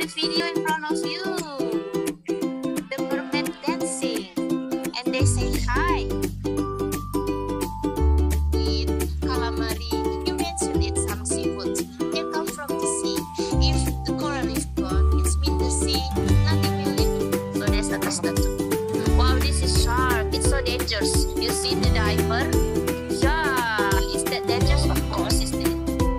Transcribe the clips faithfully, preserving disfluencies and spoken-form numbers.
the video in front of you. The mermaid dancing. And they say hi. With calamari. You mentioned it, some seafood. They come from the sea. If the coral is gone, it's mean the sea, nothing will live. So there's a statue. Wow, this is shark. It's so dangerous. You see the diver? Yeah, is that dangerous? Of course, it's dangerous.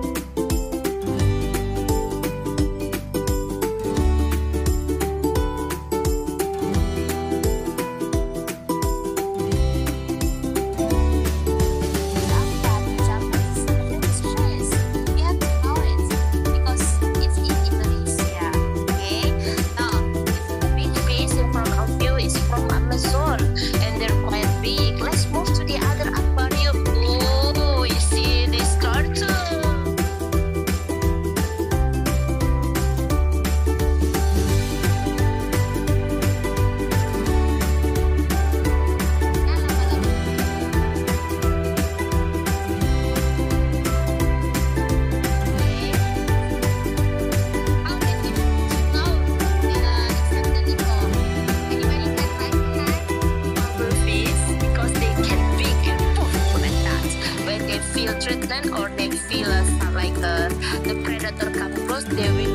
And they're quite big. Let's move to the other aquarium. Oh, you see this turtle? How many now? Because they can big and powerful like that. When they feel threatened or they feel uh, like uh, the predator come close, they will